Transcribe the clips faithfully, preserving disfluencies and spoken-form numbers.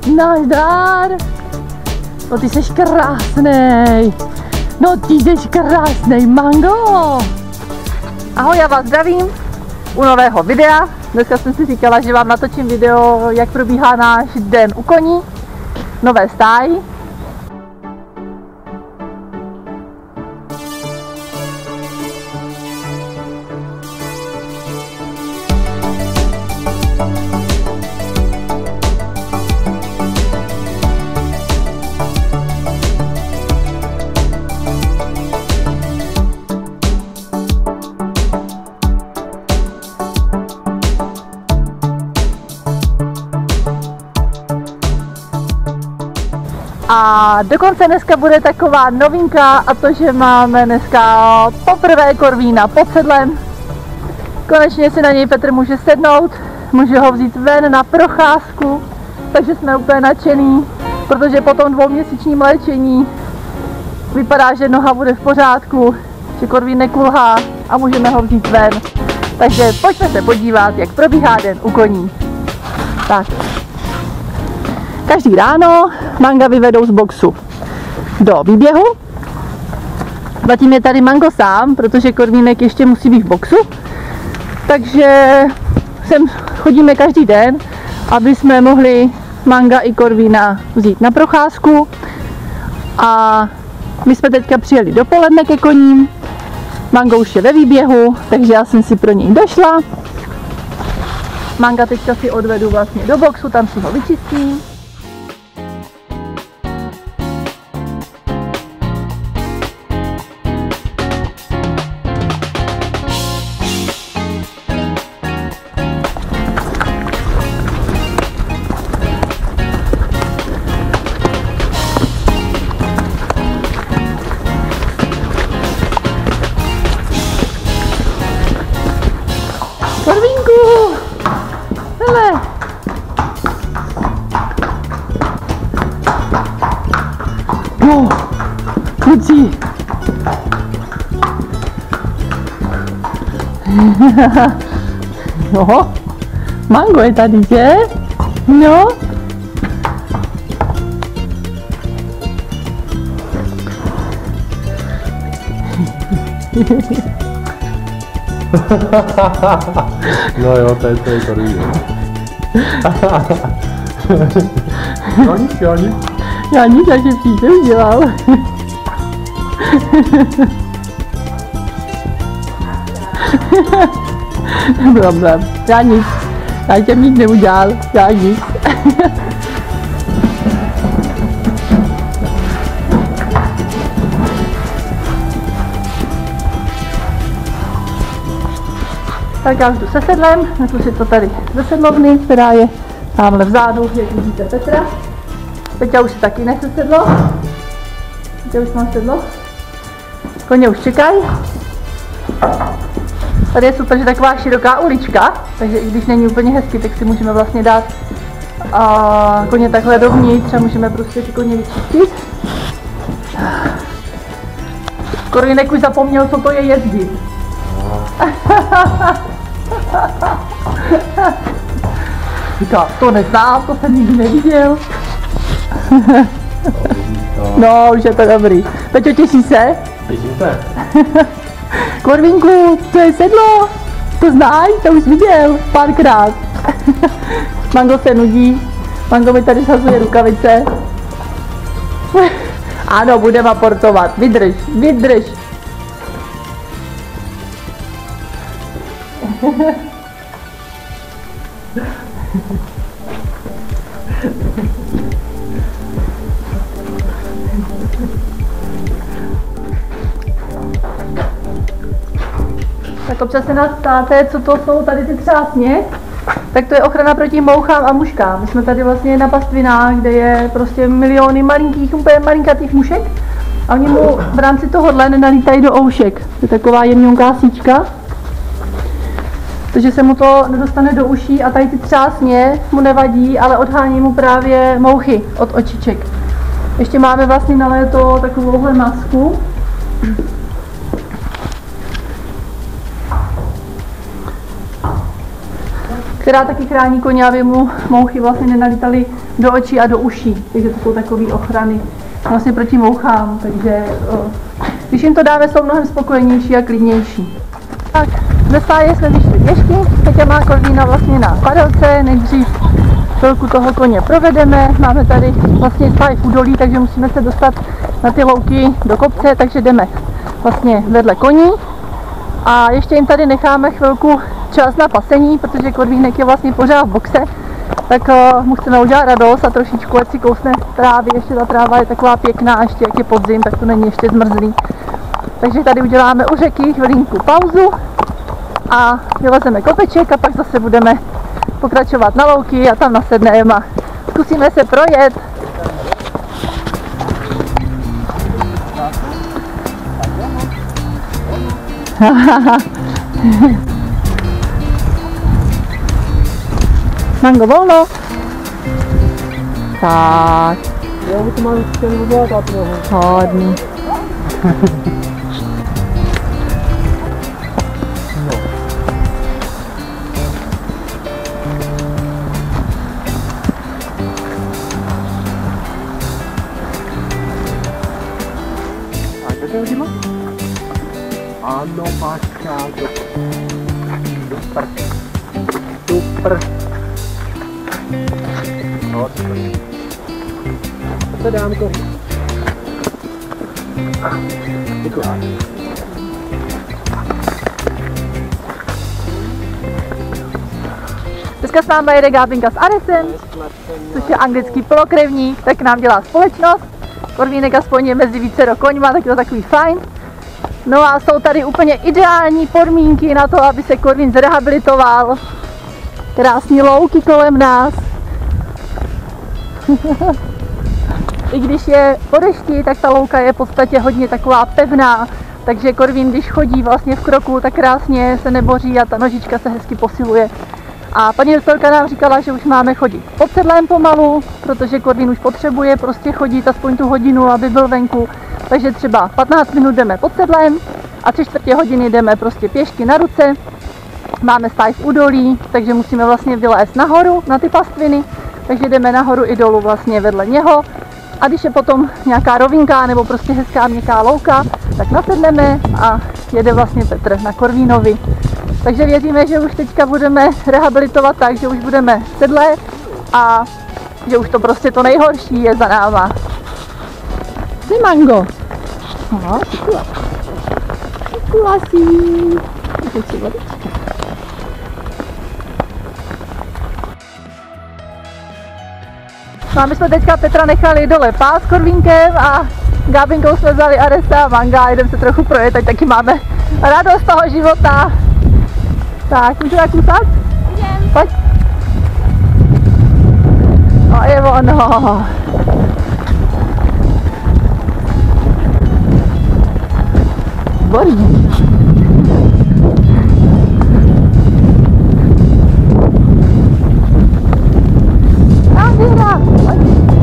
Nazdar! No ty seš krásnej! No ty seš krásnej, Mango! Ahoj, já vás zdravím u nového videa. Dneska jsem si říkala, že vám natočím video, jak probíhá náš den u koní. Nové stáji. A dokonce dneska bude taková novinka, a to, že máme dneska poprvé Corvína pod sedlem. Konečně si na něj Petr může sednout, může ho vzít ven na procházku, takže jsme úplně nadšený, protože po tom dvouměsíčním léčení vypadá, že noha bude v pořádku, že Corvín nekulhá a můžeme ho vzít ven. Takže pojďme se podívat, jak probíhá den u koní. Tak. Každý ráno Manga vyvedou z boxu do výběhu. Zatím je tady Mango sám, protože Corvínek ještě musí být v boxu. Takže sem chodíme každý den, aby jsme mohli Manga i Corvína vzít na procházku. A my jsme teďka přijeli dopoledne ke koním. Mango už je ve výběhu, takže já jsem si pro něj došla. Manga teďka si odvedu vlastně do boxu, tam si ho vyčistím. Corvínku! Hele! No, kluci! No, Mango je tady, že? No. No jo, to je to je Corvín. No nic, jo nic. Já nic, až je přítel udělal. Problém, já nic. Já jsem nic neudělal, já nic. Tak já už jdu se sedlem, nesu si to tady ze sedlovny, která je tamhle vzadu, jak vidíte Petra. Peťa už si taky nesesedlo. Peťa už má sedlo. Koně už čekají. Tady je super, že taková široká ulička, takže i když není úplně hezky, tak si můžeme vlastně dát a koně takhle dovnitř a můžeme prostě ty koně vyčistit. Corvínek už zapomněl, co to je jezdit. Říká, to neznám, to jsem nikdy neviděl. No, už je to dobrý. Peťo, těší se? Těším se. Corvínku, to je sedlo. To znáš, to už viděl párkrát. Mango se nudí. Mango mi tady shazuje rukavice. Ano, budeme aportovat. Vydrž, vydrž. Tak občas se nás ptáte, co to jsou tady ty třásně. Tak to je ochrana proti mouchám a muškám. My jsme tady vlastně na pastvinách, kde je prostě miliony malinkých, úplně malinkatých mušek. A oni mu v rámci tohohle nenalítají do oušek. To je taková jemňonká síčka. Takže se mu to nedostane do uší a tady ty třásně mu nevadí, ale odhání mu právě mouchy od očiček. Ještě máme vlastně na léto takovouhle masku. která taky chrání koně, aby mu mouchy vlastně nenalítaly do očí a do uší. Takže to jsou takové ochrany vlastně proti mouchám, takže když jim to dáme, jsou mnohem spokojenější a klidnější. Tak, ze stáje jsme vyšli pěšky, Peťa má Korvína vlastně na padelce, nejdřív chvilku toho koně provedeme, máme tady vlastně stáj v údolí, takže musíme se dostat na ty louky do kopce, takže jdeme vlastně vedle koní a ještě jim tady necháme chvilku čas na pasení, protože Korvínek je vlastně pořád v boxe, tak uh, mu chceme udělat radost a trošičku, ať si kousne trávy, ještě ta tráva je taková pěkná, ještě jak je podzim, tak to není ještě zmrzlý. Takže tady uděláme u řeky chvilinku pauzu a vylezeme kopeček a pak zase budeme pokračovat na louky a tam nasedneme a zkusíme se projet. Mango volno. Tak. Já už to mám chtěl udělat a trochu. Hodný. Ano, Maška, super. Super. No, co dám to? Děkuji. Dneska s námi jede Gábinka s Aresem, což je anglický polokrevník, tak nám dělá společnost. Korvínek aspoň je mezi vícero koňma, tak je to takový fajn. No a jsou tady úplně ideální podmínky na to, aby se Korvín zrehabilitoval. Krásný louky kolem nás. I když je po dešti, tak ta louka je v podstatě hodně taková pevná, takže Korvín, když chodí vlastně v kroku, tak krásně se neboří a ta nožička se hezky posiluje. A paní doktorka nám říkala, že už máme chodit pod sedlem pomalu, protože Korvín už potřebuje prostě chodit aspoň tu hodinu, aby byl venku. Takže třeba patnáct minut jdeme pod sedlem a tři čtvrtě hodiny jdeme prostě pěšky na ruce. Máme stáj v údolí, takže musíme vlastně vylézt nahoru na ty pastviny, takže jdeme nahoru i dolů vlastně vedle něho. A když je potom nějaká rovinka nebo prostě hezká měkká louka, tak nasedneme a jede vlastně Petr na Korvínovi. Takže věříme, že už teďka budeme rehabilitovat tak, že už budeme sedlé a že už to prostě to nejhorší je za náma. Ty Mango. Aha, šikula. Šikula si. Teď si vodička. No a my jsme teďka Petra nechali dole pás s Korvínkem a Gábinkou jsme vzali Aresa a Manga a jdeme se trochu projet, ať taky máme radost toho života. Tak, můžu tak kusat? Jdem. Pojď. No je ono. Výborně. Nádhera. Pojď.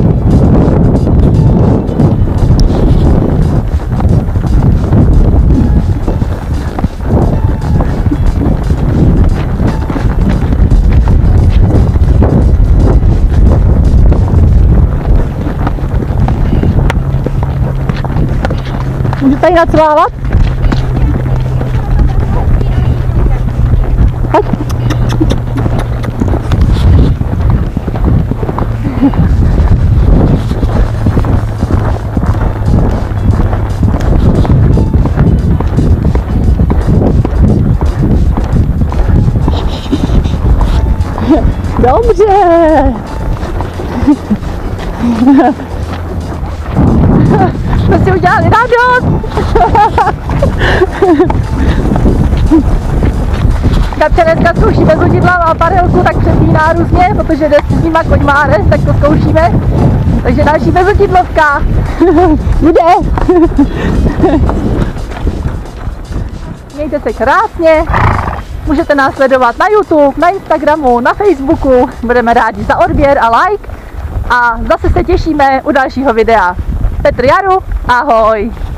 Můžu tady nacvávat? Pojď. Dobře. Jsme si udělali radost. Kapče dneska zkouší bez vodidla, má padelku, tak přepíná různě, protože jde s nima koňmáres, tak to zkoušíme. Takže další bezvodidlovka. Jde. Mějte se krásně. Můžete nás sledovat na YouTube, na Instagramu, na Facebooku. Budeme rádi za odběr a like. A zase se těšíme u dalšího videa. Petr Jaru, ahoj!